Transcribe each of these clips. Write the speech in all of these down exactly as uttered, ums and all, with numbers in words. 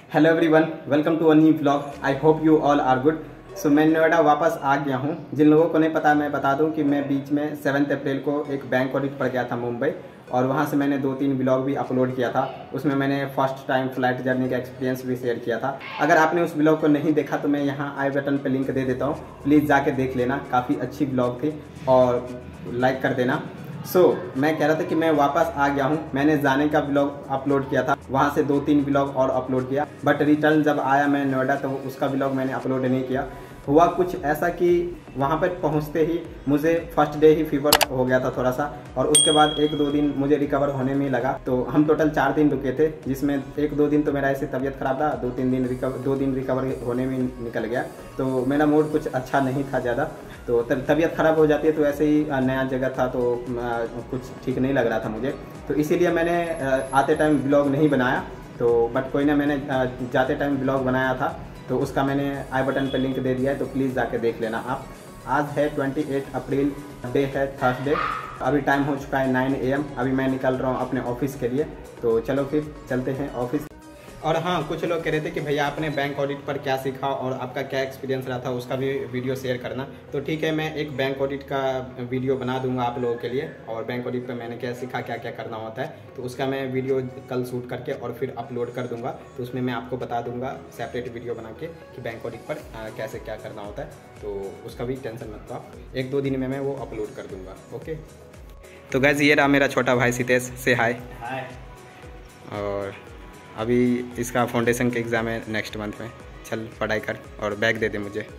Hello everyone, welcome to a new blog. I hope you all are good. So मैं नोएडा वापस आ गया हूँ। जिन लोगों को नहीं पता मैं बता दूँ कि मैं बीच में सेवन्थ अप्रैल को एक बैंक ऑडिट पर गया था मुंबई, और वहाँ से मैंने दो तीन ब्लॉग भी अपलोड किया था। उसमें मैंने फर्स्ट टाइम फ्लाइट जर्नी का एक्सपीरियंस भी शेयर किया था। अगर आपने उस ब्लॉग को नहीं देखा तो मैं यहाँ आई बटन पर लिंक दे देता हूँ, प्लीज़ जाके देख लेना। काफ़ी अच्छी ब्लॉग थी और लाइक कर देना। सो so, मैं कह रहा था कि मैं वापस आ गया हूँ। मैंने जाने का ब्लॉग अपलोड किया था, वहाँ से दो तीन ब्लॉग और अपलोड किया, बट रिटर्न जब आया मैं नोएडा तो उसका ब्लॉग मैंने अपलोड नहीं किया। हुआ कुछ ऐसा कि वहाँ पर पहुँचते ही मुझे फर्स्ट डे ही फीवर हो गया था थोड़ा सा, और उसके बाद एक दो दिन मुझे रिकवर होने में लगा। तो हम टोटल चार दिन रुके थे, जिसमें एक दो दिन तो मेरा ऐसे तबीयत खराब रहा, दो तीन दिन रिकवर दो दिन रिकवर होने में निकल गया। तो मेरा मूड कुछ अच्छा नहीं था ज़्यादा, तो तबीयत ख़राब हो जाती है तो ऐसे ही नया जगह था तो कुछ ठीक नहीं लग रहा था मुझे, तो इसीलिए मैंने आते टाइम ब्लॉग नहीं बनाया। तो बट कोई ना, मैंने जाते टाइम ब्लॉग बनाया था, तो उसका मैंने आई बटन पे लिंक दे दिया है, तो प्लीज़ जाके देख लेना आप। आज है अट्ठाईस अप्रैल, डे है थर्सडे। अभी टाइम हो चुका है नाइन ए एम। अभी मैं निकल रहा हूँ अपने ऑफिस के लिए, तो चलो फिर चलते हैं ऑफिस। और हाँ, कुछ लोग कह रहे थे कि भैया आपने बैंक ऑडिट पर क्या सीखा और आपका क्या एक्सपीरियंस रहा था, उसका भी वीडियो शेयर करना। तो ठीक है, मैं एक बैंक ऑडिट का वीडियो बना दूंगा आप लोगों के लिए, और बैंक ऑडिट पर मैंने क्या सीखा, क्या क्या करना होता है, तो उसका मैं वीडियो कल शूट करके और फिर अपलोड कर दूंगा। तो उसमें मैं आपको बता दूंगा सेपरेट वीडियो बना के कि बैंक ऑडिट पर कैसे क्या करना होता है। तो उसका भी टेंशन मत लो आप, एक दो दिन में मैं वो अपलोड कर दूँगा। ओके, तो गाइस ये रहा मेरा छोटा भाई सितेश, से हाय। हाय। और अभी इसका फाउंडेशन के एग्ज़ाम है नेक्स्ट मंथ में। चल पढ़ाई कर और बैग दे दे मुझे।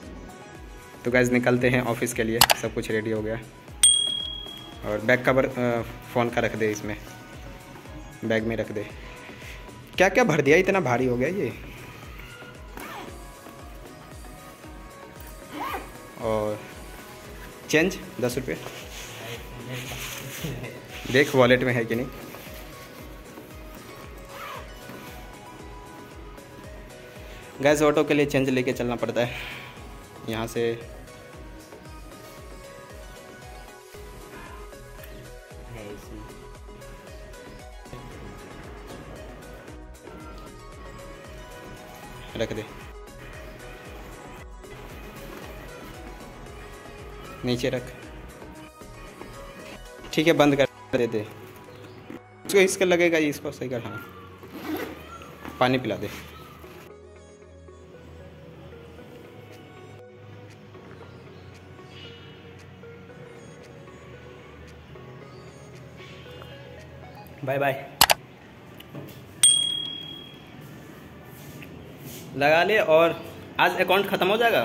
तो गाइस निकलते हैं ऑफिस के लिए, सब कुछ रेडी हो गया। और बैग कवर फ़ोन का रख दे, इसमें बैग में रख दे। क्या क्या भर दिया, इतना भारी हो गया ये। और चेंज दस रुपये देख वॉलेट में है कि नहीं। गैस ऑटो के लिए चेंज लेके चलना पड़ता है यहाँ से। रख दे नीचे रख, ठीक है, बंद कर दे दे इसको, इसका लगेगा, इसको सही कर। हाँ, पानी पिला दे। Bye bye. लगा ले। और आज अकाउंट ख़त्म हो जाएगा।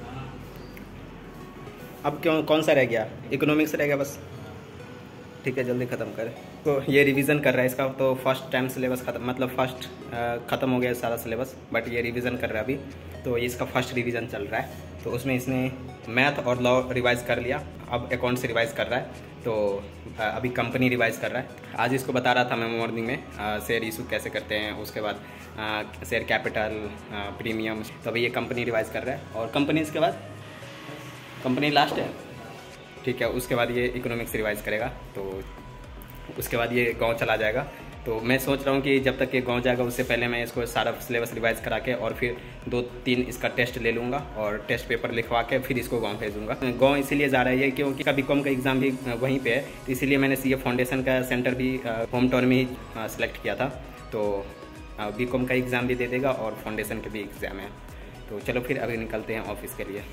अब क्यों, कौन सा रह गया? इकोनॉमिक्स रह गया बस। ठीक है, जल्दी ख़त्म कर। तो ये रिवीजन कर रहा है इसका, तो फर्स्ट टाइम सिलेबस ख़त्म, मतलब फर्स्ट ख़त्म हो गया सारा सिलेबस, बट ये रिवीजन कर रहा है अभी। तो इसका फर्स्ट रिवीजन चल रहा है, तो उसमें इसने मैथ और लॉ रिवाइज़ कर लिया, अब अकाउंट से रिवाइज़ कर रहा है। तो अभी कंपनी रिवाइज़ कर रहा है। आज इसको बता रहा था मैं मॉर्निंग में शेयर इशू कैसे करते हैं, उसके बाद शेयर कैपिटल, प्रीमियम। तो अभी ये कंपनी रिवाइज़ कर रहा है, और कंपनी इसके बाद कंपनी लास्ट है, ठीक है। उसके बाद ये इकोनॉमिक्स रिवाइज़ करेगा, तो उसके बाद ये गांव चला जाएगा। तो मैं सोच रहा हूँ कि जब तक ये गांव जाएगा उससे पहले मैं इसको सारा सिलेबस रिवाइज़ करा के और फिर दो तीन इसका टेस्ट ले लूँगा, और टेस्ट पेपर लिखवा के फिर इसको गांव भेजूँगा। गांव इसीलिए जा रहा है क्योंकि का बीकॉम का एग्ज़ाम भी वहीं पे है, तो इसीलिए मैंने सी ए फाउंडेशन का सेंटर भी होम टाउन में ही सिलेक्ट किया था। तो बीकॉम का एग्ज़ाम भी दे देगा और फाउंडेशन के भी एग्ज़ाम है। तो चलो फिर अभी निकलते हैं ऑफिस के लिए।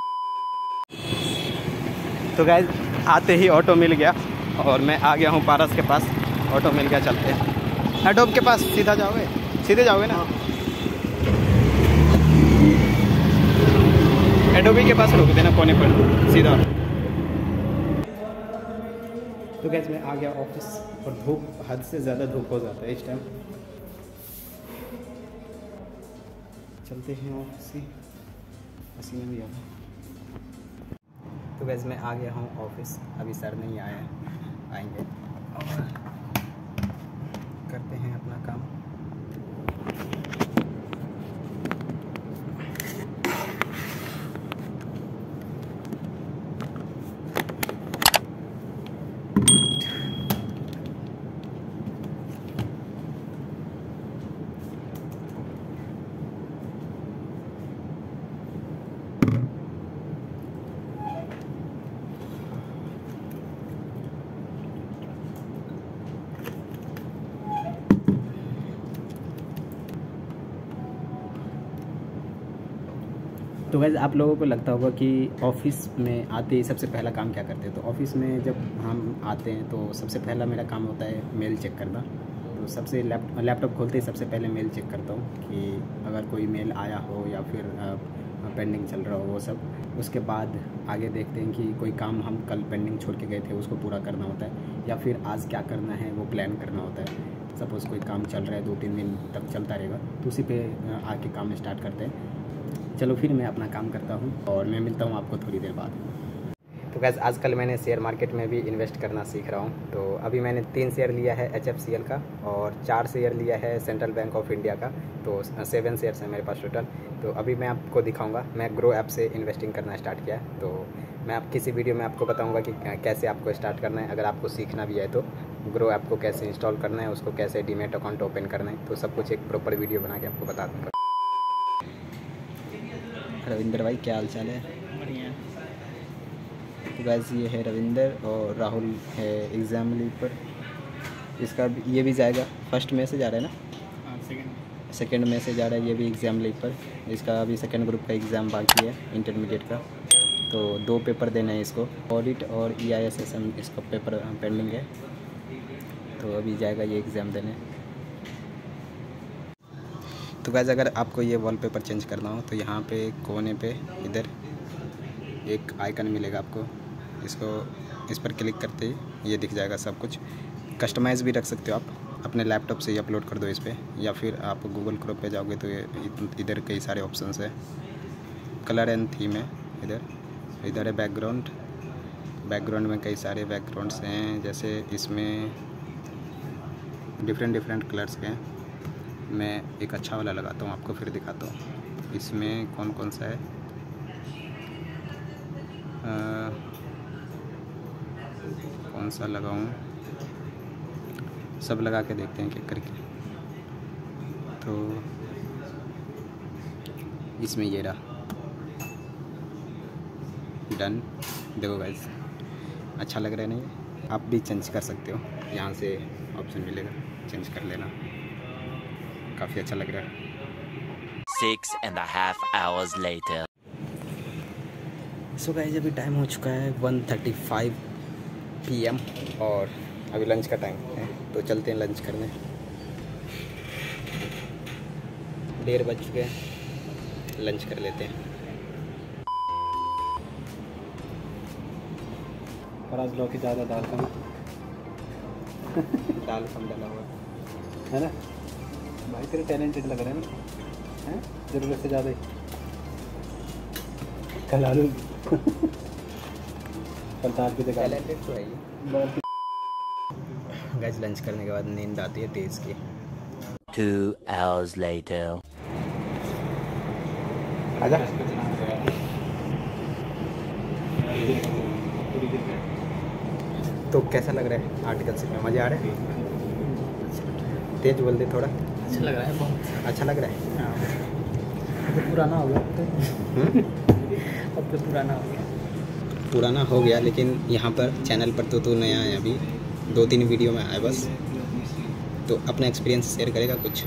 तो गाइस आते ही ऑटो मिल गया, और मैं आ गया हूँ पारस के पास। ऑटो मिल गया, चलते हैं एडोब के पास। सीधा जाओगे, सीधे जाओगे ना? एडोबी के पास रोक देना कोने पर, सीधा। तो गाइस मैं आ गया ऑफिस, और धूप, हद से ज़्यादा धूप हो जाता है इस टाइम। चलते हैं ऑफिस ही, पसीना भी आता है। तो वैसे मैं आ गया हूँ ऑफिस, अभी सर नहीं आए हैं, आएंगे और करते हैं अपना काम। तो वैसे आप लोगों को लगता होगा कि ऑफिस में आते ही सबसे पहला काम क्या करते हैं। तो ऑफिस में जब हम आते हैं तो सबसे पहला मेरा काम होता है मेल चेक करना। तो सबसे लैप लैपटॉप खोलते ही सबसे पहले मेल चेक करता हूँ कि अगर कोई मेल आया हो या फिर पेंडिंग चल रहा हो वो सब। उसके बाद आगे देखते हैं कि कोई काम हम कल पेंडिंग छोड़ के गए थे उसको पूरा करना होता है, या फिर आज क्या करना है वो प्लान करना होता है। सपोज़ कोई काम चल रहा है दो तीन दिन तक चलता रहेगा तो उसी पे आके काम स्टार्ट करते हैं। चलो फिर मैं अपना काम करता हूँ और मैं मिलता हूँ आपको थोड़ी देर बाद। तो गैस आजकल मैंने शेयर मार्केट में भी इन्वेस्ट करना सीख रहा हूँ। तो अभी मैंने तीन शेयर लिया है एच एफ सी एल का और चार शेयर लिया है सेंट्रल बैंक ऑफ इंडिया का। तो सेवन शेयर्स हैं मेरे पास टोटल। तो अभी मैं आपको दिखाऊंगा, मैं ग्रो ऐप से इन्वेस्टिंग करना स्टार्ट किया है। तो मैं आप किसी वीडियो में आपको बताऊंगा कि कैसे आपको स्टार्ट करना है। अगर आपको सीखना भी है तो ग्रो ऐप को कैसे इंस्टॉल करना है, उसको कैसे डीमैट अकाउंट ओपन करना है, तो सब कुछ एक प्रॉपर वीडियो बना के आपको बता दूँगा। रविंदर भाई क्या हाल चाल है? बढ़िया। तो गाइस ये है रविंदर और राहुल है एग्ज़ाम लीव पर। इसका ये भी जाएगा, फर्स्ट में से जा रहा है ना, सेकंड सेकंड में से जा रहा है ये भी एग्ज़ाम लीव पर। इसका अभी सेकंड ग्रुप का एग्ज़ाम बाकी है इंटरमीडिएट का। तो दो पेपर देना है इसको, ऑडिट और E I S S M इसका पेपर पेंडिंग है। तो अभी जाएगा ये एग्ज़ाम देने। तो गाइस अगर आपको ये वॉलपेपर चेंज करना हो तो यहाँ पे कोने पे इधर एक आइकन मिलेगा आपको, इसको इस पर क्लिक करते ही ये दिख जाएगा सब कुछ। कस्टमाइज़ भी रख सकते हो आप, अपने लैपटॉप से ही अपलोड कर दो इस पर, या फिर आप गूगल क्रोम पे जाओगे तो ये इधर कई सारे ऑप्शंस है। कलर एंड थीम है इधर, इधर है बैकग्राउंड। बैकग्राउंड में कई सारे बैकग्राउंड्स हैं, जैसे इसमें डिफरेंट डिफरेंट कलर्स के हैं। मैं एक अच्छा वाला लगाता हूँ, आपको फिर दिखाता हूँ इसमें कौन कौन सा है। आ, कौन सा लगाऊँ, सब लगा के देखते हैं क्या करके। तो इसमें ये रहा डन। देखो गाइस अच्छा लग रहा है नहीं? आप भी चेंज कर सकते हो, यहाँ से ऑप्शन मिलेगा, चेंज कर लेना। काफ़ी अच्छा लग रहा है। Six and a half hours later. So guys अभी टाइम हो चुका है one thirty five P M और अभी लंच का टाइम है, तो चलते हैं लंच करने। डेढ़ बज चुके हैं, लंच कर लेते हैं। और आज लौकी ज़्यादा, दाल कम। दाल कम डाला हुआ है ना भाई, तेरे टैलेंटेड लग रहे हैं ना, हैं ज़रूरत से ज़्यादा ही। कल आलू कल दाल भी दिखा। टैलेंटेड तो है ही। गाइस लंच करने के बाद नींद आती है तेज़ की। Two hours later. आजा। तो कैसा लग रहा है आर्टिकल से? मज़े आ रहे हैं? तेज बोल दे थोड़ा। अच्छा लग रहा है, बहुत अच्छा लग रहा है। हाँ। अब तो पुराना हो गया, अब तो अब तो पुराना हो गया पुराना हो गया लेकिन यहाँ पर चैनल पर तो तू नया है, अभी दो तीन वीडियो में आया बस। तो अपना एक्सपीरियंस शेयर करेगा कुछ?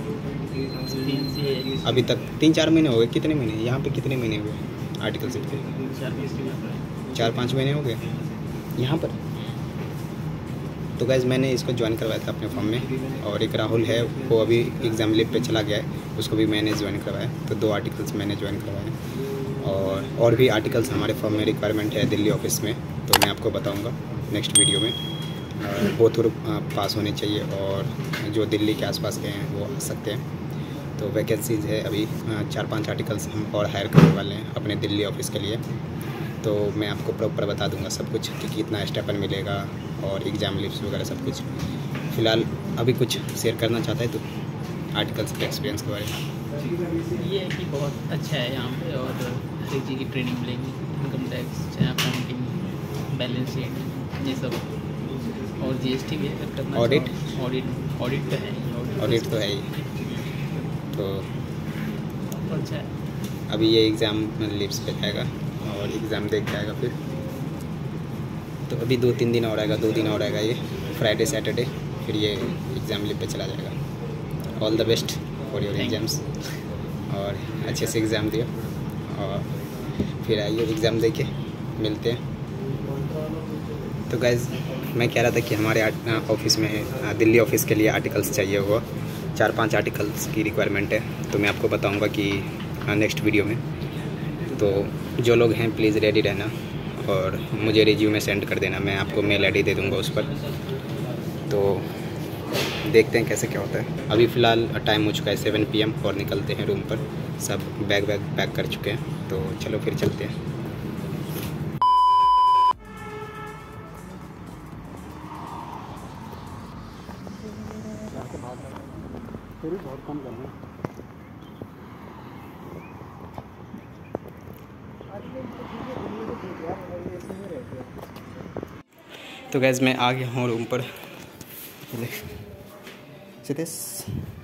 अभी तक तीन चार महीने हो गए। कितने महीने यहाँ पे, कितने महीने हुए आर्टिकल से? चार पाँच महीने हो गए यहाँ पर। तो गाइज़ मैंने इसको ज्वाइन करवाया था अपने फॉर्म में, और एक राहुल है वो अभी एग्ज़ाम लीव पे चला गया है, उसको भी मैंने ज्वाइन करवाया। तो दो आर्टिकल्स मैंने ज्वाइन करवाए, और और भी आर्टिकल्स हमारे फॉर्म में रिक्वायरमेंट है दिल्ली ऑफिस में, तो मैं आपको बताऊंगा नेक्स्ट वीडियो में। बोथ पास होने चाहिए, और जो दिल्ली के आसपास के हैं वो आ सकते हैं। तो वैकेंसीज़ है अभी चार पांच आर्टिकल्स हम और हायर करने वाले हैं अपने दिल्ली ऑफिस के लिए। तो मैं आपको प्रॉपर बता दूंगा सब कुछ कि कितना स्टेपन मिलेगा और एग्ज़ाम लीव्स वगैरह सब कुछ। फ़िलहाल अभी कुछ शेयर करना चाहता है तो आर्टिकल्स के एक्सपीरियंस के बारे में। ये है कि बहुत अच्छा है यहाँ पे, और हर एक चीज़ की ट्रेनिंग मिलेगी, इनकम टैक्स, चाहे अकाउंटिंग, बैलेंस शीट, ये सब, और जी एस टी भी अगर करना। ऑडिट ऑडिट ऑडिट तो है ही, ऑडिट तो है ही। तो अच्छा है। अभी ये एग्ज़ाम लीव्स पे जाएगा और एग्ज़ाम देख के आएगा फिर। तो अभी दो तीन दिन और आएगा, दो दिन और आएगा ये फ्राइडे सैटरडे, फिर ये एग्ज़ाम लीव पे चला जाएगा। All the best for your exams, और अच्छे से एग्ज़ाम दियो और फिर आइए एग्ज़ाम दे के मिलते हैं। तो गाइज़ मैं कह रहा था कि हमारे ऑफिस में दिल्ली ऑफिस के लिए आर्टिकल्स चाहिए हुआ, चार पांच आर्टिकल्स की रिक्वायरमेंट है, तो मैं आपको बताऊंगा कि नेक्स्ट वीडियो में। तो जो लोग हैं प्लीज़ रेडी रहना और मुझे रिज्यूमे सेंड कर देना, मैं आपको मेल आईडी दे दूंगा उस पर। तो देखते हैं कैसे क्या होता है। अभी फ़िलहाल टाइम हो चुका है सेवन पी एम और निकलते हैं रूम पर। सब बैग वैग पैक कर चुके हैं, तो चलो फिर चलते हैं। बहुत कम करना। तो गैस मैं आ गया हूँ रूम पर। सिद्धेश